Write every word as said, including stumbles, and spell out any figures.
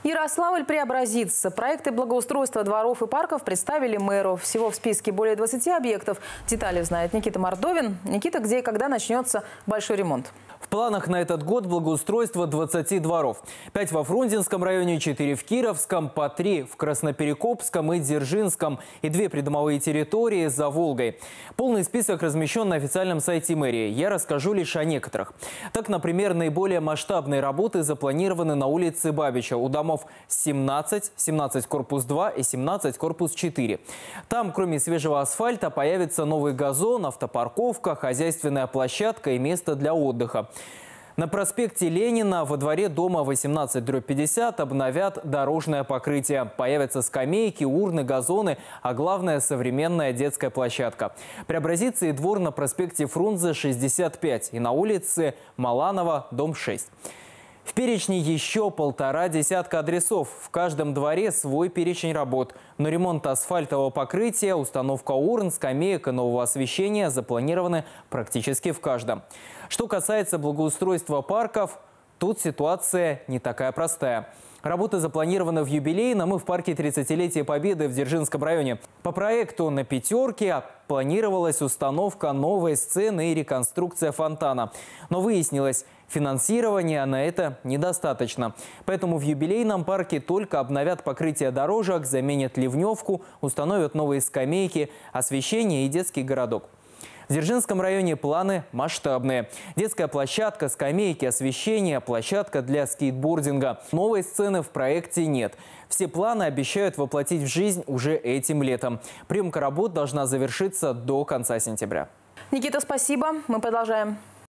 Ярославль преобразится. Проекты благоустройства дворов и парков представили мэру. Всего в списке более двадцати объектов. Детали знает Никита Мордовин. Никита, где и когда начнется большой ремонт? В планах на этот год благоустройство двадцати дворов. пять во Фрунзенском районе, четыре в Кировском, по три в Красноперекопском и Дзержинском и две придомовые территории за Волгой. Полный список размещен на официальном сайте мэрии. Я расскажу лишь о некоторых. Так, например, наиболее масштабные работы запланированы на улице Бабича. У домов семнадцать, семнадцать корпус два и семнадцать корпус четыре. Там, кроме свежего асфальта, появится новый газон, автопарковка, хозяйственная площадка и место для отдыха. На проспекте Ленина во дворе дома восемнадцать дробь пятьдесят обновят дорожное покрытие. Появятся скамейки, урны, газоны, а главное – современная детская площадка. Преобразится и двор на проспекте Фрунзе шестьдесят пять и на улице Маланова, дом шесть. В перечне еще полтора десятка адресов. В каждом дворе свой перечень работ. Но ремонт асфальтового покрытия, установка урн, скамеек и нового освещения запланированы практически в каждом. Что касается благоустройства парков, тут ситуация не такая простая. Работы запланированы в юбилейном и в парке тридцатилетия Победы в Дзержинском районе. По проекту на пятерке планировалась установка новой сцены и реконструкция фонтана. Но выяснилось, финансирования на это недостаточно. Поэтому в юбилейном парке только обновят покрытие дорожек, заменят ливневку, установят новые скамейки, освещение и детский городок. В Дзержинском районе планы масштабные. Детская площадка, скамейки, освещение, площадка для скейтбординга. Новой сцены в проекте нет. Все планы обещают воплотить в жизнь уже этим летом. Приемка работ должна завершиться до конца сентября. Никита, спасибо. Мы продолжаем.